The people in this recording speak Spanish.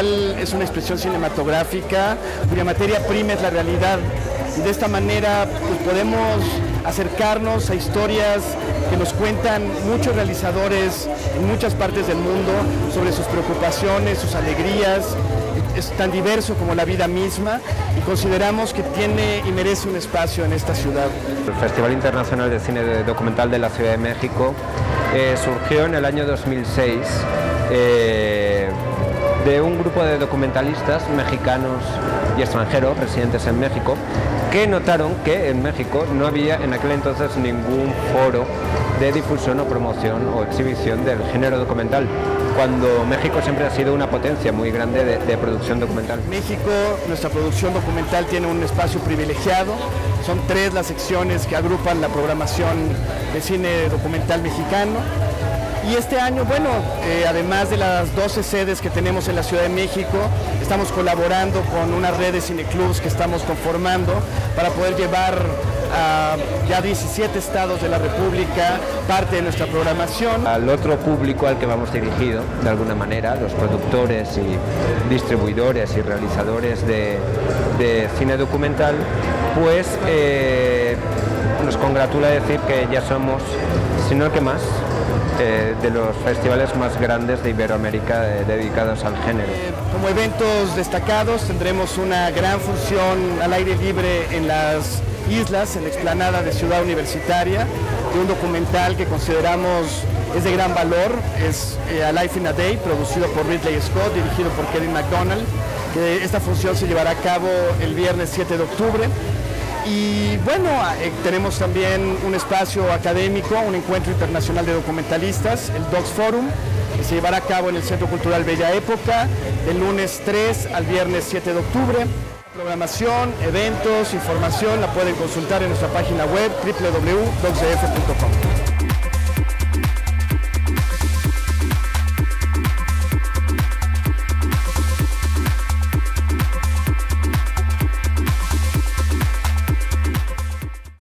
documental es una expresión cinematográfica cuya materia prima es la realidad. Y de esta manera pues, podemos acercarnos a historias que nos cuentan muchos realizadores en muchas partes del mundo sobre sus preocupaciones, sus alegrías. Es tan diverso como la vida misma y consideramos que tiene y merece un espacio en esta ciudad. El Festival Internacional de Cine Documental de la Ciudad de México surgió en el año 2006 de un grupo de documentalistas mexicanos y extranjeros residentes en México que notaron que en México no había en aquel entonces ningún foro de difusión o promoción o exhibición del género documental, cuando México siempre ha sido una potencia muy grande de producción documental. México, nuestra producción documental tiene un espacio privilegiado, son 3 las secciones que agrupan la programación de cine documental mexicano. Y este año, bueno, además de las 12 sedes que tenemos en la Ciudad de México, estamos colaborando con una red de cineclubs que estamos conformando para poder llevar a ya 17 estados de la República parte de nuestra programación. Al otro público al que vamos dirigido, de alguna manera, los productores y distribuidores y realizadores de cine documental, pues nos congratula decir que ya somos, si no el que más, de los festivales más grandes de Iberoamérica dedicados al género. Como eventos destacados tendremos una gran función al aire libre en las islas, en la explanada de Ciudad Universitaria, de un documental que consideramos es de gran valor, es A Life in a Day, producido por Ridley Scott, dirigido por Kevin MacDonald. Esta función se llevará a cabo el viernes 7 de octubre. Y bueno, tenemos también un espacio académico, un encuentro internacional de documentalistas, el Docs Forum, que se llevará a cabo en el Centro Cultural Bella Época, del lunes 3 al viernes 7 de octubre. Programación, eventos, información la pueden consultar en nuestra página web www.docsdf.com.